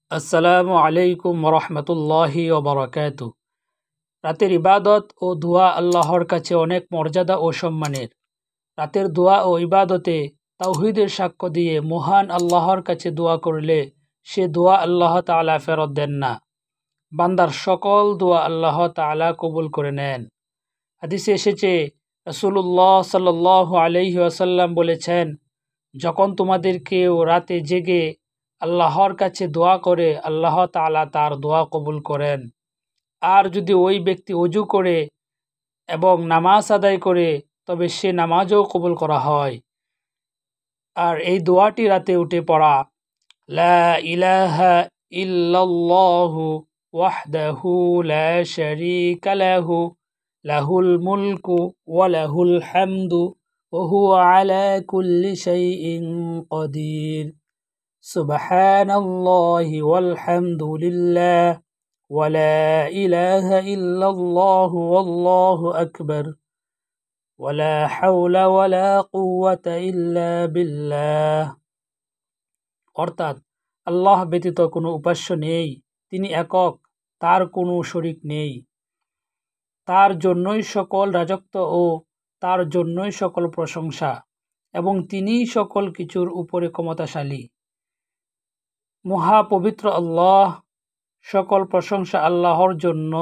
আসসালামু আলাইকুম রহমতুল্লাহি ওবরাকাতু। রাতের ইবাদত ও দোয়া আল্লাহর কাছে অনেক মর্যাদা ও সম্মানের। রাতের দোয়া ও ইবাদতে তাওহীদের সাক্ষ্য দিয়ে মহান আল্লাহর কাছে দোয়া করলে সে দোয়া আল্লাহ তাআলা ফেরত দেন না। বান্দার সকল দোয়া আল্লাহ তাআলা কবুল করে নেন। হাদিসে এসেছে, রাসূলুল্লাহ সাল্লাল্লাহু আলাইহি ওয়াসাল্লাম বলেছেন, যখন তোমাদের কেউ রাতে জেগে আল্লাহর কাছে দোয়া করে আল্লাহ তাআলা তার দোয়া কবুল করেন। আর যদি ওই ব্যক্তি ওযু করে এবং নামাজ আদায় করে তবে সে নামাজও কবুল করা হয়। আর এই দোয়াটি রাতে উঠে পড়া, লা ইলাহা ইল্লাল্লাহু ওয়াহদাহু লা শারীকা লাহু লাহুল মুলকু ওয়া লাহুল হামদু ওয়া হুয়া আলা কুল্লি শাইইন কাদির। সুবহানাল্লাহি ওয়াল হামদুলিল্লাহ ওয়া লা ইলাহা ইল্লাল্লাহু ওয়াল্লাহু আকবার ওয়া লা হাওলা ওয়া লা কুওয়াতা ইল্লা বিল্লাহ। অর্থাৎ আল্লাহ ব্যতীত কোনো উপাস্য নেই, তিনি একক, তার কোনো শরীক নেই। তার জন্যই সকল রাজত্ব ও তার জন্যই সকল প্রশংসা, এবং তিনিই সকল কিছুর উপরে ক্ষমতাশালী। মহাপবিত্র আল্লাহ, সকল প্রশংসা আল্লাহর জন্য।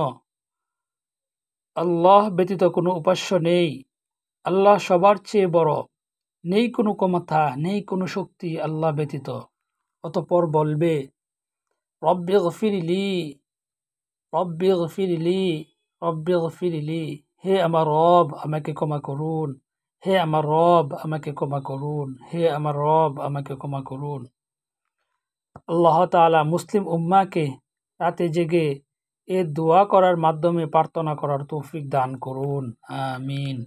আল্লাহ ব্যতীত কোনো উপাস্য নেই। আল্লাহ সবার চেয়ে বড়। নেই কোনো ক্ষমতা, নেই কোনো শক্তি আল্লাহ ব্যতীত। অতঃপর বলবে, রব্বিগফিরলি রব্বিগফিরলি রব্বিগফিরলি, হে আমার রব আমাকে ক্ষমা করুন, হে আমার রব আমাকে ক্ষমা করুন, হে আমার রব আমাকে ক্ষমা করুন। আল্লাহ তাআলা মুসলিম উম্মাহকে রাতে জেগে এ দোয়া করার মাধ্যমে প্রার্থনা করার তৌফিক দান করুন। আমিন।